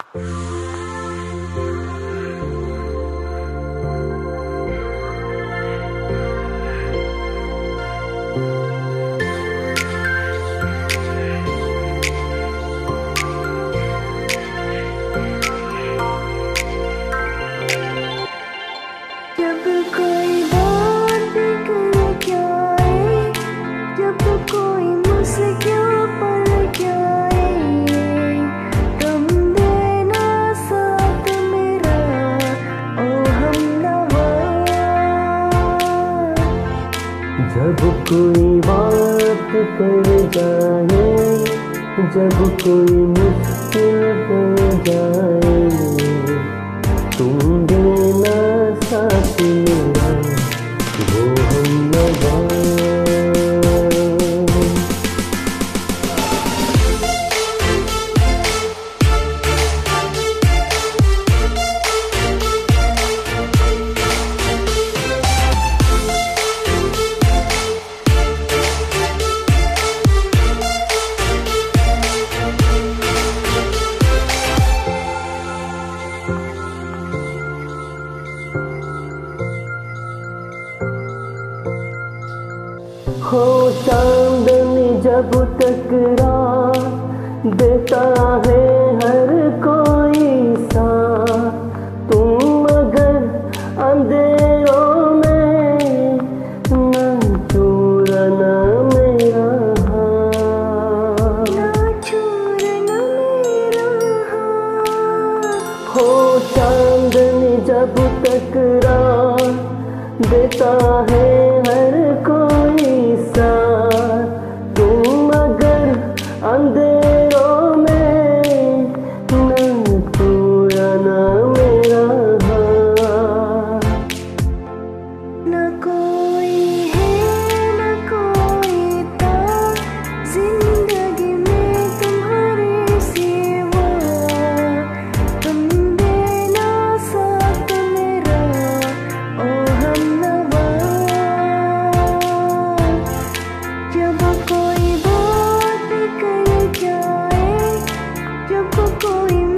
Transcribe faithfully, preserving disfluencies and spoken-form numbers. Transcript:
जब कोई बात कर जाए, जब कोई मुश्किल पड़ जाए, तुम देना साथ मेरा ओ हमनवा। जब कोई बात कर जाए, जब कोई मुश्किल पड़ जाए, तुम देना साथ मेरा वो हमनवा। हो चांदनी जब टकरा देता है हर कोई सा, तुम अगर अंधेरों में न चूरना मेरा हाथ, ना चूरना मेरा हाथ। हो चांदनी जब टकरा देता है हर कोई सा, तुम अगर अंधेरों में न चूरना मेरा हाथ। न कोई है न कोई था जिंदगी में तुम्हारे सिवा, तुम देना साथ मेरा ओ हमनवा। जब कोई बात कर जाए, जब कोई